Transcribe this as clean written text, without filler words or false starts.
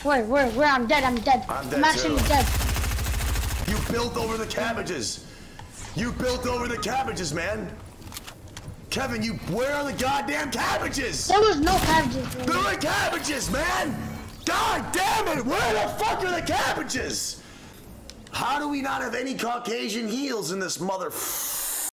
Where? I'm dead. I'm dead. I'm actually dead. You built over the cabbages. You built over the cabbages, man. Kevin, where are the goddamn cabbages? There was no cabbages. Bro. There were cabbages, man. God damn it! Where the fuck are the cabbages? How do we not have any Caucasian heels in this mother?